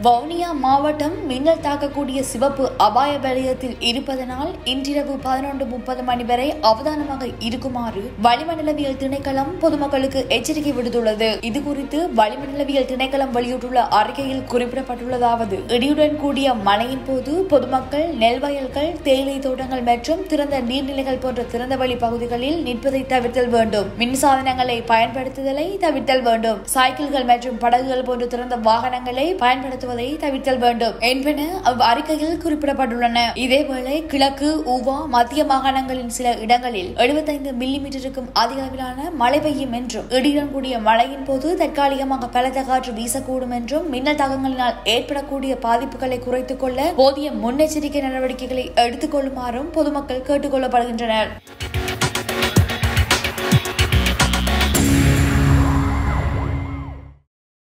வவுனியா மாவட்டம் மின்னல் தாக்கக்கூடிய சிவப்பு அபாய வலயத்தில் இருப்பதனால் இன்றிரவு 11:30 மணி வரை அவதானமாக இருக்குமாறு வளிமண்டலவியல் திணைக்களம் பொதுமக்களுக்கு எச்சரிக்கை விடுத்துள்ளது. இதுகுறித்து வளிமண்டலவியல் திணைக்களம் வெளியிட்டுள்ள அறிக்கையில் குறிப்பிடப்பட்டுள்ளதாவது: இடியுடன் கூடிய மழையின் போது பொதுமக்கள் நெல் வயல்கள், தேயிலை தோட்டங்கள் மற்றும் திறந்த நீர்நிலைகள் போன்ற திறந்தவெளி பகுதிகளில் நிற்பதை தவிர்த்தல் வேண்டும். மின்சாதனங்களை பயன்படுத்துதலை தவிர்த்தல் வேண்டும். சைக்கிள்கள் மற்றும் படகுகள் போன்ற திறந்த வாகனங்களை பயன்படுத்த தவிர்த்தல் வேண்டும் என்பன அறிக்கையில் குறிப்பிடப்பட்டுள்ளன. இதேவேளை கிழக்கு, ஊவா, மத்திய மாகாணங்களின் சில இடங்களில் 75 மில்லிமீட்டருக்கும் அதிக அளவிலான மழை பெய்யும் என்றும், இடியுடன் கூடிய மழையின் போது தற்காலிகமாக பலத்த காற்று வீசக்கூடும் என்றும், மின்னல் தாக்கங்களினால் ஏற்படக்கூடிய பாதிப்புகளை குறைத்துக் கொள்ள போதிய முன்னெச்சரிக்கை நடவடிக்கைகளை எடுத்துக் கொள்ளுமாறும் பொதுமக்கள் கேட்டுக் கொள்ளப்படுகின்றனர்.